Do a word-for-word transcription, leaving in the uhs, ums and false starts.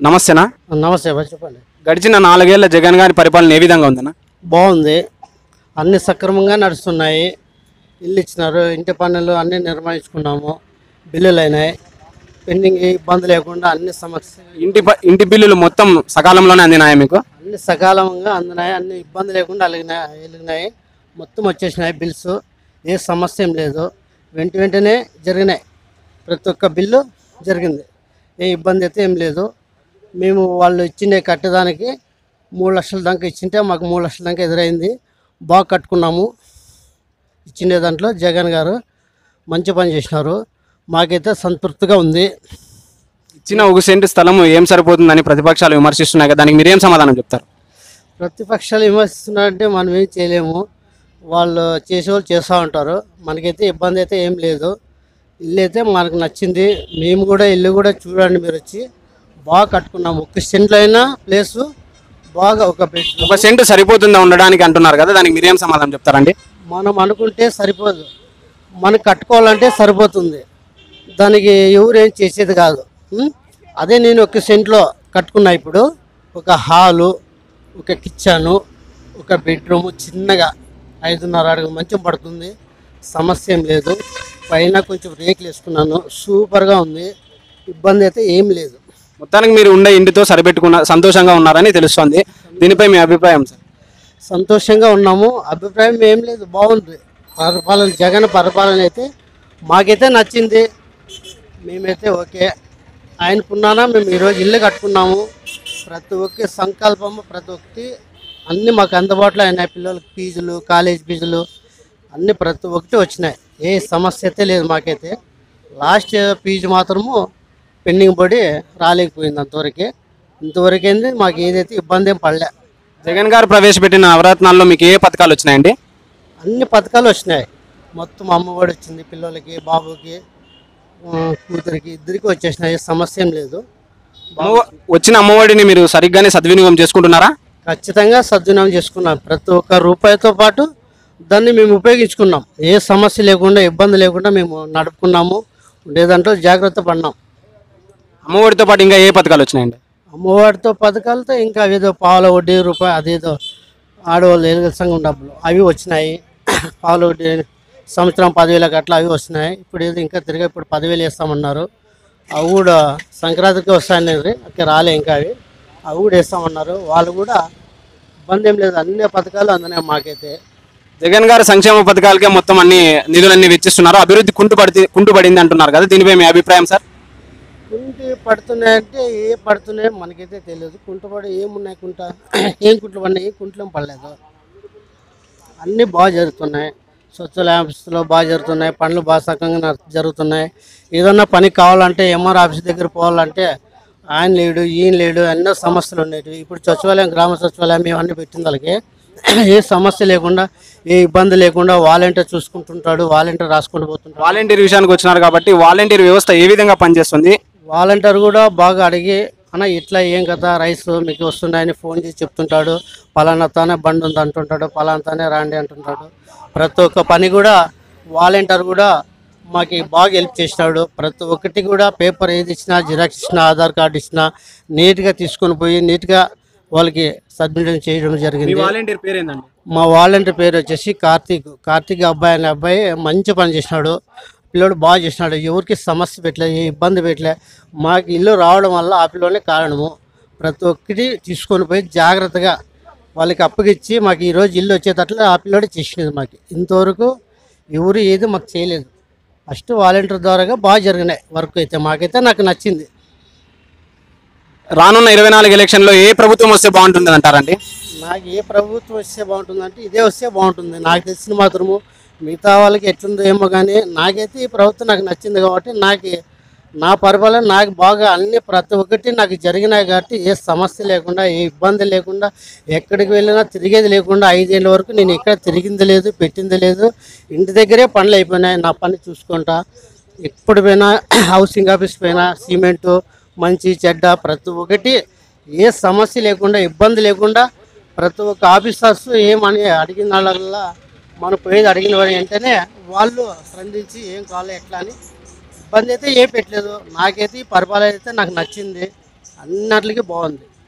నమస్తేనా? నమస్తే బాయ్, చెప్పండి. గడిచిన నాలుగేళ్ల జగన్ గారి పరిపాలన ఏ విధంగా ఉందన్న? బాగుంది, అన్ని సక్రమంగా నడుస్తున్నాయి. ఇల్లు ఇచ్చినారు, ఇంటి పనులు అన్నీ నిర్వహించుకున్నాము, బిల్లులు అయినాయి, పెండింగ్ ఇబ్బంది లేకుండా అన్ని సమస్య ఇంటి ప- ఇంటి బిల్లులు మొత్తం సకాలంలోనే అందినాయా మీకు? అన్ని సకాలంగా అందినాయి, అన్ని ఇబ్బంది లేకుండా అలిగినాయి వెలిగినాయి మొత్తం వచ్చేసినాయి బిల్స్. ఏ సమస్య ఏం లేదు, వెంట వెంటనే జరిగినాయి. ప్రతి ఒక్క బిల్లు జరిగింది, ఏ ఇబ్బంది అయితే ఏం లేదు. మేము వాళ్ళు ఇచ్చిండే కట్టేదానికి మూడు లక్షల దాకా ఇచ్చింటే మాకు మూడు లక్షల దాకా ఎదురైంది. బాగా కట్టుకున్నాము. ఇచ్చిండే దాంట్లో జగన్ గారు మంచి పని చేసినారు, మాకైతే సంతృప్తిగా ఉంది. ఇచ్చిన ఒక సెంటు స్థలం ఏం సరిపోతుందని ప్రతిపక్షాలు విమర్శిస్తున్నాయి కదా, దానికి మీరేం సమాధానం చెప్తారు? ప్రతిపక్షాలు విమర్శిస్తున్నారంటే మనం ఏం చేయలేము, వాళ్ళు చేసేవాళ్ళు చేస్తూ ఉంటారు. మనకైతే ఇబ్బంది అయితే ఏం లేదు. ఇల్లు అయితే మనకు నచ్చింది. మేము కూడా ఇల్లు కూడా చూడండి, మీరు వచ్చి బాగా కట్టుకున్నాము. ఒక సెంట్లో అయినా ప్లేసు బాగా ఒక బెడ్ ఒక సెంటు సరిపోతుందా ఉండడానికి అంటున్నారు కదా, దానికి మీరేం సమాధానం చెప్తారండి? మనం అనుకుంటే సరిపోదు, మనం కట్టుకోవాలంటే సరిపోతుంది. దానికి ఎవరు ఏం చేసేది కాదు. ఉం? అదే నేను ఒక సెంట్లో కట్టుకున్నా. ఇప్పుడు ఒక హాలు, ఒక కిచెను, ఒక బెడ్రూము చిన్నగా ఐదున్నర అడుగు మంచం పడుతుంది, సమస్య ఏం లేదు. పైన కొంచెం రేకులు వేసుకున్నాను, సూపర్గా ఉంది, ఇబ్బంది అయితే ఏం లేదు. మొత్తానికి మీరు ఉండే ఇంటితో సరిపెట్టుకున్న సంతోషంగా ఉన్నారని తెలుస్తోంది. దీనిపై మీ అభిప్రాయం సార్? సంతోషంగా ఉన్నాము, అభిప్రాయం ఏం లేదు, బాగుంది. పరిపాలన జగన్ పరిపాలన అయితే మాకైతే నచ్చింది. మేమైతే ఓకే, ఆయన పున్నానా మేము ఈరోజు ఇల్లు కట్టుకున్నాము. ప్రతి ఒక్క సంకల్పము ప్రతి ఒక్కటి అన్నీ మాకు అందుబాటులో అయినాయి. పిల్లలకి ఫీజులు, కాలేజ్ ఫీజులు అన్నీ ప్రతి ఒక్కటి వచ్చినాయి. ఏ సమస్య అయితే లేదు మాకైతే. లాస్ట్ ఫీజు మాత్రము పెండింగ్ పడి రాలేకపోయింది, అంతవరకే. ఇంతవరకు ఏంది మాకు ఏదైతే ఇబ్బంది ఏం పడలే. జగన్ గారు ప్రవేశపెట్టిన నవరత్నాల్లో మీకు ఏ పథకాలు వచ్చినాయండి? అన్ని పథకాలు వచ్చినాయి. మొత్తం అమ్మఒడి వచ్చింది పిల్లలకి, బాబుకి, ఆ, కూతురికి, ఇద్దరికి వచ్చేసినాయి. సమస్య ఏం లేదు. అమ్మవ- వచ్చిన అమ్మఒడిని మీరు సరిగ్గానే సద్వినియోగం చేసుకుంటున్నారా? ఖచ్చితంగా సద్వినియోగం చేసుకున్నాం. ప్రతి ఒక్క రూపాయితో పాటు దాన్ని మేము ఉపయోగించుకున్నాం. ఏ సమస్య లేకుండా, ఇబ్బంది లేకుండా మేము నడుపుకున్నాము. ఉండేదాంట్లో జాగ్రత్త పడినాం. అమ్మఒడితో పాటు ఇంకా ఏ పథకాలు వచ్చినాయండి? అమ్మఒడితో పథకాలతో ఇంకా ఏదో పావుల వడ్డీ రూపాయి, అదేదో ఆడవాళ్ళు ఎలుగల సంఘం డబ్బులు అవి వచ్చినాయి. పావుల వడ్డీ సంవత్సరం పదివేలకు అట్లా అవి వస్తున్నాయి. ఇప్పుడు ఏదో ఇంకా తిరిగి ఇప్పుడు పదివేలు వేస్తామన్నారు. అవి కూడా సంక్రాంతికి వస్తాయనేది అక్కడ రాలే, ఇంకా అవి అవి కూడా వేస్తామన్నారు. వాళ్ళు కూడా ఇబ్బంది ఏం లేదు, అన్ని పథకాలు అందున్నాయి మాకైతే. జగన్ గారు సంక్షేమ పథకాలకే మొత్తం అన్ని నిధులన్నీ వెచ్చిస్తున్నారు, అభివృద్ధి కుంటుపడి కుంటుపడింది అంటున్నారు కదా, దీనిపై మీ అభిప్రాయం సార్? కుంటి పడుతున్నాయంటే ఏ పడుతున్నాయో మనకైతే తెలియదు. కుంటపడి ఏమున్నాయి, కుంట ఏం కుంట్లు పడినాయి, కుంట్లేం పడలేదు. అన్నీ బాగా జరుగుతున్నాయి. స్వచ్ఛల ఆఫీసులో బాగా జరుగుతున్నాయి, పనులు బాగా సక్రంగా నడు- జరుగుతున్నాయి. ఏదన్నా పని కావాలంటే ఎంఆర్ ఆఫీస్ దగ్గర పోవాలంటే ఆయన లేడు, ఈయన లేడు, ఎన్నో సమస్యలు ఉండేవి. ఇప్పుడు సచివాలయం, గ్రామ సచివాలయం ఇవన్నీ పెట్టిన వాళ్ళకి ఏ సమస్య లేకుండా, ఏ ఇబ్బంది లేకుండా వాలంటీర్ చూసుకుంటుంటాడు, వాలంటీర్ రాసుకుంటూ పోతుంటాడు. వాలంటీర్ విషయానికి వచ్చినారు కాబట్టి వాలంటీర్ వ్యవస్థ ఏ విధంగా పనిచేస్తుంది? వాలంటీర్ కూడా బాగా అడిగి, అన్న ఇట్లా ఏం కదా రైస్ మీకు వస్తున్నాయని ఫోన్ చేసి చెప్తుంటాడు. పలానాతోనే బండి ఉంది అంటుంటాడు, పలానాతోనే రాండి అంటుంటాడు. ప్రతి ఒక్క పని కూడా వాలంటీర్ కూడా మాకు బాగా హెల్ప్ చేసినాడు. ప్రతి ఒక్కటి కూడా పేపర్ ఏది ఇచ్చినా, జిరాక్స్ ఇచ్చినా, ఆధార్ కార్డు ఇచ్చినా నీట్గా తీసుకొని పోయి నీట్గా వాళ్ళకి సబ్మిట్ చేయడం జరిగింది. వాలంటీర్ పేరు ఏందండి? మా వాలంటీర్ పేరు వచ్చేసి కార్తీక్. కార్తీక్ అబ్బాయి అనే అబ్బాయి మంచి పని చేసినాడు, పిల్లోడు బాగా చేసినాడు. ఎవరికి సమస్య పెట్టలేదు, ఏ ఇబ్బంది పెట్టలే. మాకు ఇల్లు రావడం వల్ల ఆ పిల్లోనే కారణము. ప్రతి ఒక్కటి తీసుకొని పోయి జాగ్రత్తగా వాళ్ళకి అప్పగిచ్చి మాకు ఈరోజు ఇల్లు వచ్చేటట్లు ఆ పిల్లోడే చేసినది. మాకు ఇంతవరకు ఎవరు ఏది మాకు చేయలేదు. ఫస్ట్ వాలంటీర్ ద్వారాగా బాగా జరిగినాయి వర్క్ అయితే. మాకైతే నాకు నచ్చింది. రానున్న ఇరవై నాలుగు ఎలక్షన్లో ఏ ప్రభుత్వం వస్తే బాగుంటుంది అంటారండి? నాకు ఏ ప్రభుత్వం వస్తే బాగుంటుందంటే ఇదే వస్తే బాగుంటుంది. నాకు తెలిసిన మాత్రము, మిగతా వాళ్ళకి ఎట్లుందో ఏమో కానీ నాకైతే ఈ ప్రభుత్వం నాకు నచ్చింది. కాబట్టి నాకు నా పరిపాలన నాకు బాగా అన్ని ప్రతి ఒక్కటి నాకు జరిగినాయి. కాబట్టి ఏ సమస్య లేకుండా, ఏ ఇబ్బంది లేకుండా, ఎక్కడికి వెళ్ళినా తిరిగేది లేకుండా ఐదేళ్ళ వరకు నేను ఎక్కడ తిరిగింది లేదు, పెట్టింది లేదు. ఇంటి దగ్గరే పనులు అయిపోయినాయి. నా పని చూసుకుంటా ఎప్పుడు పోయినా హౌసింగ్ ఆఫీస్ పోయినా సిమెంటు మంచి చెడ్డ ప్రతి ఒక్కటి ఏ సమస్య లేకుండా, ఇబ్బంది లేకుండా ప్రతి ఒక్క ఆఫీసర్స్ ఏమని అడిగిన వాళ్ళ మనం పోయేది అడిగిన వారి వెంటనే వాళ్ళు స్పందించి ఏం కావాలి ఎట్లా అని ఇబ్బంది అయితే ఏ పెట్టలేదు. నాకైతే ఈ పరిపాలన అయితే నాకు నచ్చింది. అన్నిటికీ బాగుంది.